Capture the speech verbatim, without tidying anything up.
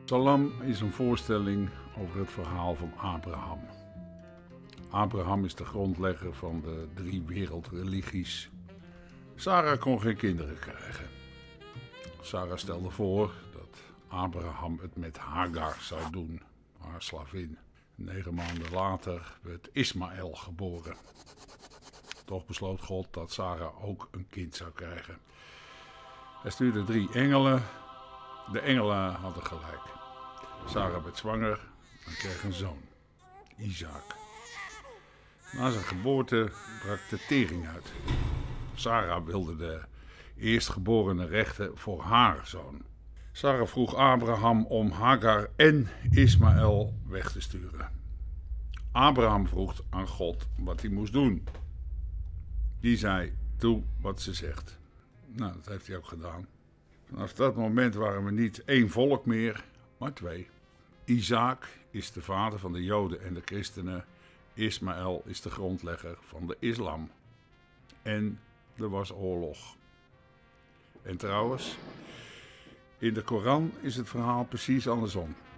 Psalm is een voorstelling over het verhaal van Abraham. Abraham is de grondlegger van de drie wereldreligies. Sarah kon geen kinderen krijgen. Sarah stelde voor dat Abraham het met Hagar zou doen, haar slavin. Negen maanden later werd Ismaël geboren. Toch besloot God dat Sarah ook een kind zou krijgen. Hij stuurde drie engelen. De engelen hadden gelijk. Sarah werd zwanger en kreeg een zoon, Isaac. Na zijn geboorte brak de tering uit. Sarah wilde de eerstgeborene rechten voor haar zoon. Sarah vroeg Abraham om Hagar en Ismaël weg te sturen. Abraham vroeg aan God wat hij moest doen. Die zei: doe wat ze zegt. Nou, dat heeft hij ook gedaan. Vanaf dat moment waren we niet één volk meer, maar twee. Isaac is de vader van de Joden en de christenen. Ismaël is de grondlegger van de islam. En er was oorlog. En trouwens, in de Koran is het verhaal precies andersom.